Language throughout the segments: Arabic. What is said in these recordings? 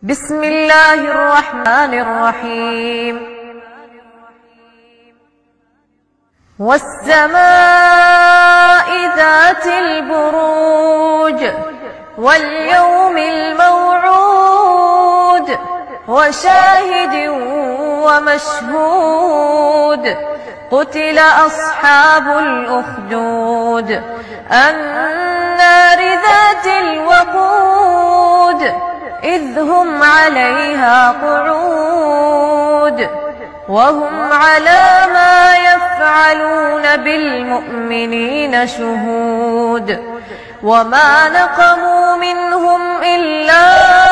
بسم الله الرحمن الرحيم. والسماء ذات البروج واليوم الموعود وشاهد ومشهود. قتل أصحاب الأخدود النار ذات الوقود إذ هم عليها قعود وهم على ما يفعلون بالمؤمنين شهود. وما نقموا منهم إلا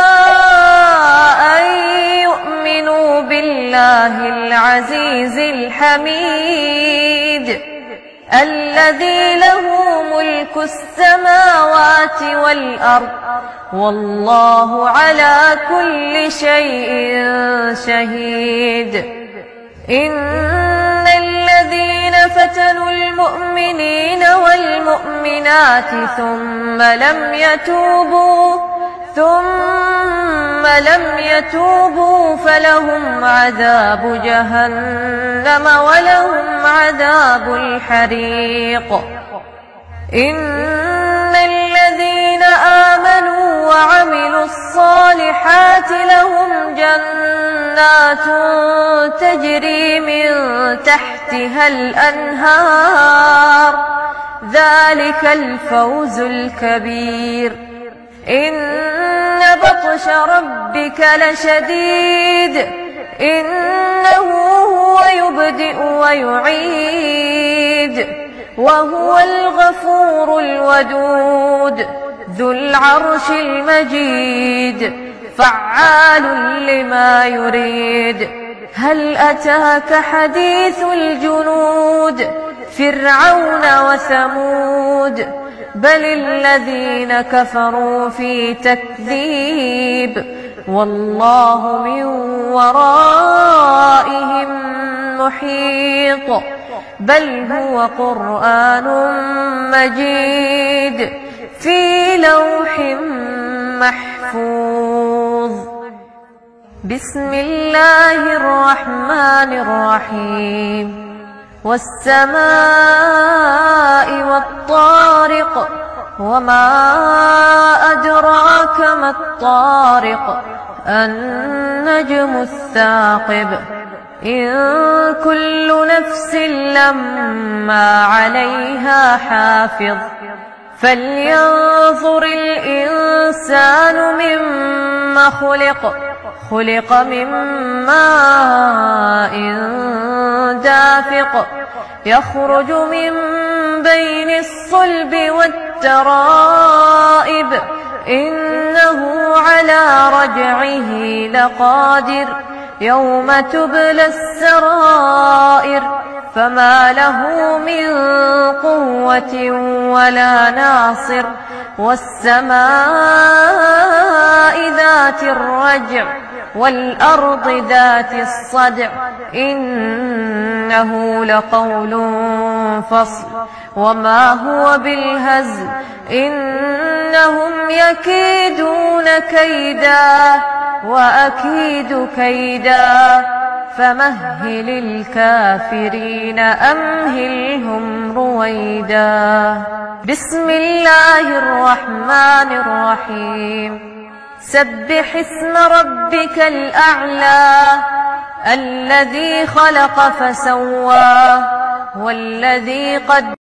أن يؤمنوا بالله العزيز الحميد الذي له ملك السماوات والأرض والله على كل شيء شهيد. إن الذين فتنوا المؤمنين والمؤمنات ثم لم يتوبوا فلهم عذاب جهنم ولهم عذاب الحريق. إن الذين آمنوا وعملوا الصالحات لهم جنات تجري من تحتها الأنهار ذلك الفوز الكبير. إن بطش ربك لشديد إنه هو يبدئ ويعيد وهو الغفور الودود ذو العرش المجيد فعال لما يريد. هل أتاك حديث الجنود فرعون وثمود بل الذين كفروا في تكذيب والله من ورائهم محيط. بل هو قرآن مجيد في لوح محفوظ. بسم الله الرحمن الرحيم. والسماء والطارق وما أدراك ما الطارق النجم الثاقب. إن كل نفس لما عليها حافظ. فلينظر الإنسان مما خلق. خلق من ماء دافق يخرج من بين الصلب والترائب. إنه على رجعه لقادر يوم تبلى السرائر. فما له من قوة ولا ناصر. والسماء ذات الرجع والأرض ذات الصدع إنه لقول فصل وما هو بالهزل. إنهم يكيدون كيدا وأكيد كيدا فمهل الكافرين أمهلهم رويدا. بسم الله الرحمن الرحيم. سبح اسم ربك الأعلى الذي خلق فسوى والذي قدر